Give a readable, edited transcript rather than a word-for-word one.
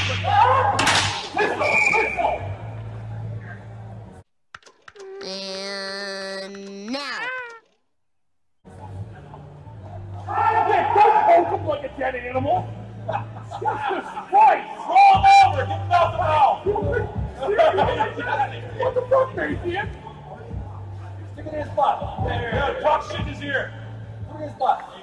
And now. Don't poke him like a dead animal. Jesus Christ! Roll him over! Get him out the mouth! What the fuck, Nathan? Stick it in his butt. Talk shit in his ear. Put it in his butt.